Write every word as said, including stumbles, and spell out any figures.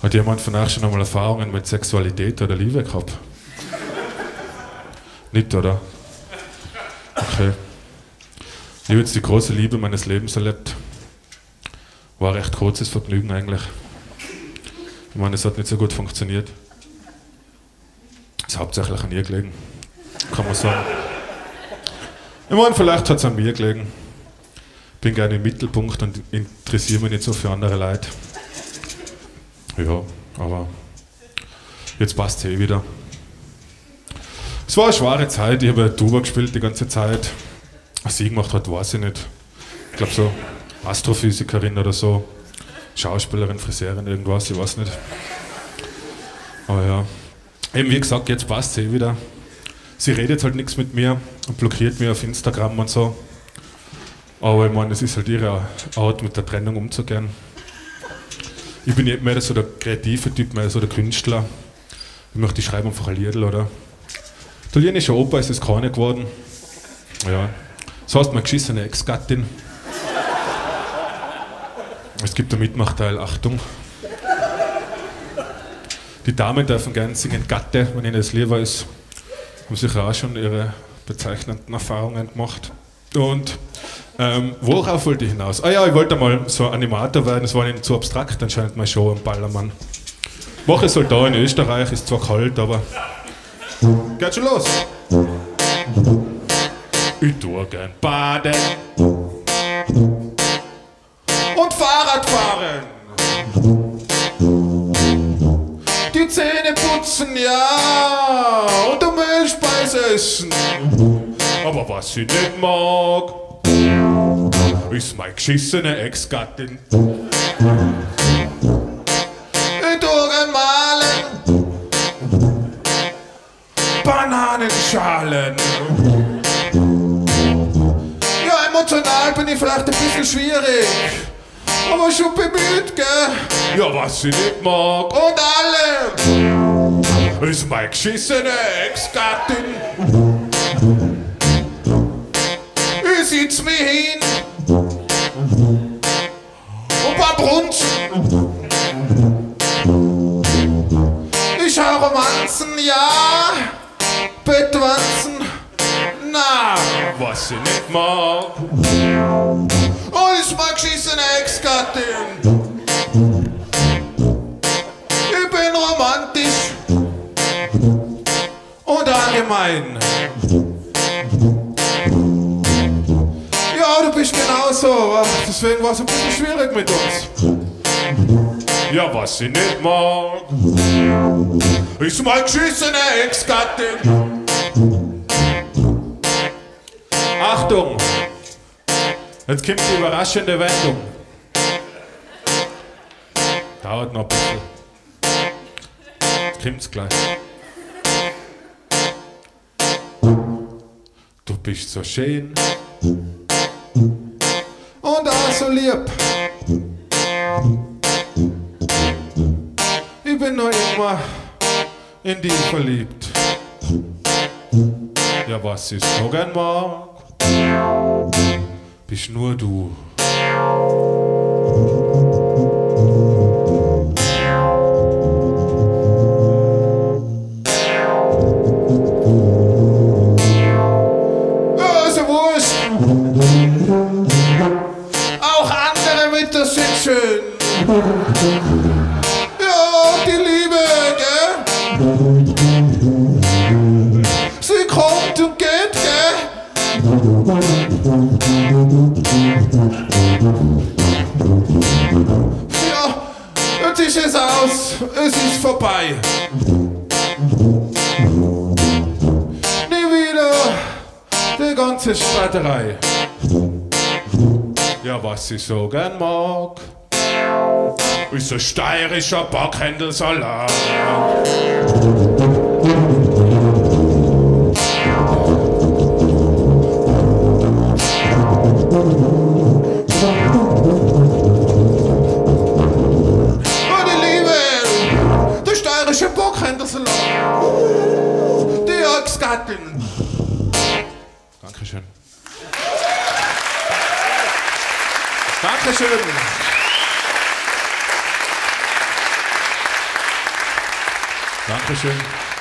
Hat jemand von euch schon einmal Erfahrungen mit Sexualität oder Liebe gehabt? Nicht, oder? Okay. Ich habe jetzt die große Liebe meines Lebens erlebt. War ein recht kurzes Vergnügen eigentlich. Ich meine, es hat nicht so gut funktioniert. Es ist hauptsächlich an ihr gelegen, kann man sagen. Ich meine, vielleicht hat es an mir gelegen. Ich bin gerne im Mittelpunkt und interessiere mich nicht so für andere Leute. Ja, aber jetzt passt es eh wieder. Es war eine schwere Zeit, ich habe Tuba gespielt die ganze Zeit. Was sie gemacht hat, weiß ich nicht. Ich glaube so Astrophysikerin oder so. Schauspielerin, Friseurin, irgendwas, ich weiß nicht. Aber ja, eben wie gesagt, jetzt passt es eh wieder. Sie redet halt nichts mit mir und blockiert mich auf Instagram und so. Aber ich meine, es ist halt ihre Art, mit der Trennung umzugehen. Ich bin nicht mehr so der kreative Typ, mehr so der Künstler. Ich möchte, ich schreibe einfach ein Liedl, oder? Italienischer Oper ist es keine geworden. Ja. Das heißt, meine geschissene Ex-Gattin. Es gibt einen Mitmachteil, Achtung. Die Damen dürfen gerne singen Gatte, wenn ihnen das lieber ist. Haben sicher auch schon ihre bezeichnenden Erfahrungen gemacht. Und ähm, worauf wollte ich hinaus? Ah ja, ich wollte mal so Animator werden, es war nicht zu abstrakt anscheinend meine Show am Ballermann. Mache es halt da in Österreich, ist zwar kalt, aber geht schon los. Ich tue gern baden und Fahrrad fahren. Die Zähne putzen, ja, und der Mehlspeis essen. Aber was ich nicht mag, ist meine geschissene Ex-Gattin. Ich tue gern malen, Bananenschalen. Ja, emotional bin ich vielleicht ein bisschen schwierig, aber schon bemüht, gell? Ja, was ich nicht mag und alle ist meine geschissene Ex-Gattin. Ich sitz mich hin und beim Brunzen ich schau Romanzen, ja, Bettwanzen, na, was ich nicht mag, oh, ist meine geschissene Ex-Gattin. Ich bin romantisch und allgemein. Ja, du bist genauso, deswegen war es ein bisschen schwierig mit uns. Ja, was ich nicht mag, ist meine geschissene Ex-Gattin. Achtung, jetzt kommt die überraschende Wendung. Dauert noch ein bisschen. Jetzt kommt's gleich. Du bist so schön und auch so lieb. Ich bin noch immer in dich verliebt. Ja, was ich so gern mag, bist nur du. Ja, ist ja wurscht. Auch andere Mütter sind schön. Ja, die Liebe, gell? Sie kommt und geht, gell? Ja, jetzt ist es aus, es ist vorbei. Nie wieder die ganze Streiterei. Ja, was ich so gern mag, ist ein steirischer Backhändelsalat. Meine Liebe, der steirische Backhändelsalat. Die Ex-Gattin. Dankeschön. Dankeschön. Dankeschön.